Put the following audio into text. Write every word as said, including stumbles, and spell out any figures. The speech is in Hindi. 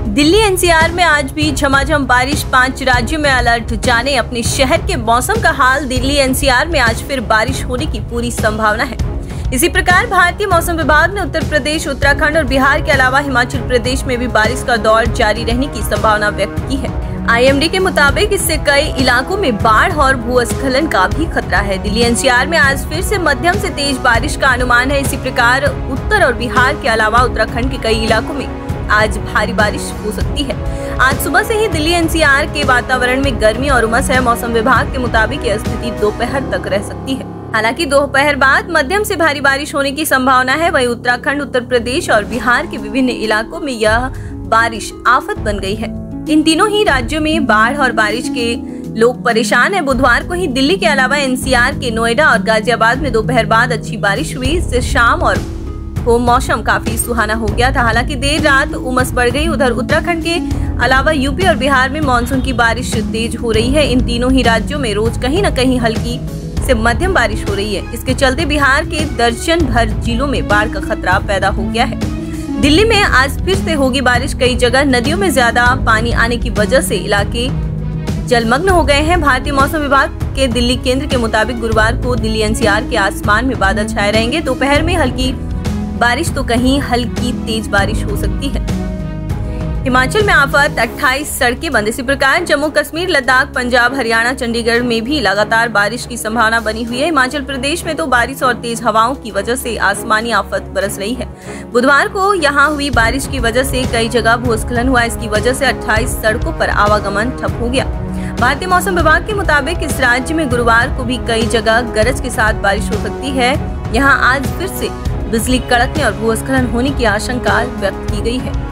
दिल्ली एनसीआर में आज भी झमाझम बारिश, पांच राज्यों में अलर्ट। जाने अपने शहर के मौसम का हाल। दिल्ली एनसीआर में आज फिर बारिश होने की पूरी संभावना है। इसी प्रकार भारतीय मौसम विभाग ने उत्तर प्रदेश, उत्तराखंड और बिहार के अलावा हिमाचल प्रदेश में भी बारिश का दौर जारी रहने की संभावना व्यक्त की है। आईएमडी के मुताबिक इससे कई इलाकों में बाढ़ और भूस्खलन का भी खतरा है। दिल्ली एनसीआर में आज फिर से मध्यम से तेज बारिश का अनुमान है। इसी प्रकार उत्तर और बिहार के अलावा उत्तराखंड के कई इलाकों में आज भारी बारिश हो सकती है। आज सुबह से ही दिल्ली एनसीआर के वातावरण में गर्मी और उमस है। मौसम विभाग के मुताबिक यह स्थिति दोपहर तक रह सकती है। हालांकि दोपहर बाद मध्यम से भारी बारिश होने की संभावना है। वहीं उत्तराखंड, उत्तर प्रदेश और बिहार के विभिन्न इलाकों में यह बारिश आफत बन गई है। इन तीनों ही राज्यों में बाढ़ और बारिश के लोग परेशान हैं। बुधवार को ही दिल्ली के अलावा एनसीआर के नोएडा और गाजियाबाद में दोपहर बाद अच्छी बारिश हुई। इससे शाम और को मौसम काफी सुहाना हो गया था। हालांकि देर रात उमस बढ़ गई। उधर उत्तराखंड के अलावा यूपी और बिहार में मानसून की बारिश तेज हो रही है। इन तीनों ही राज्यों में रोज कहीं न कहीं हल्की से मध्यम बारिश हो रही है। इसके चलते बिहार के दर्जन भर जिलों में बाढ़ का खतरा पैदा हो गया है। दिल्ली में आज फिर से होगी बारिश। कई जगह नदियों में ज्यादा पानी आने की वजह से इलाके जलमग्न हो गए हैं। भारतीय मौसम विभाग के दिल्ली केंद्र के मुताबिक गुरुवार को दिल्ली एनसीआर के आसमान में बादल छाए रहेंगे। दोपहर में हल्की बारिश तो कहीं हल्की तेज बारिश हो सकती है। हिमाचल में आफत, अट्ठाईस सड़कें बंद। इसी प्रकार जम्मू कश्मीर, लद्दाख, पंजाब, हरियाणा, चंडीगढ़ में भी लगातार बारिश की संभावना बनी हुई है। हिमाचल प्रदेश में तो बारिश और तेज हवाओं की वजह से आसमानी आफत बरस रही है। बुधवार को यहां हुई बारिश की वजह से कई जगह भूस्खलन हुआ। इसकी वजह से अट्ठाईस सड़कों पर आवागमन ठप हो गया। भारतीय मौसम विभाग के मुताबिक इस राज्य में गुरुवार को भी कई जगह गरज के साथ बारिश हो सकती है। यहाँ आज फिर से बिजली कड़कने और भूस्खलन होने की आशंका व्यक्त की गई है।